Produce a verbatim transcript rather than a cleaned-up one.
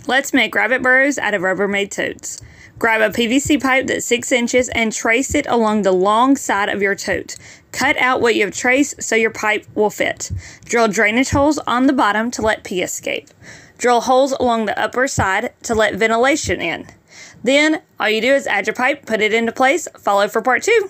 Let's make rabbit burrows out of Rubbermaid totes. Grab a P V C pipe that's six inches and trace it along the long side of your tote. Cut out what you have traced so your pipe will fit. Drill drainage holes on the bottom to let pee escape. Drill holes along the upper side to let ventilation in. Then, all you do is add your pipe, put it into place, follow for part two.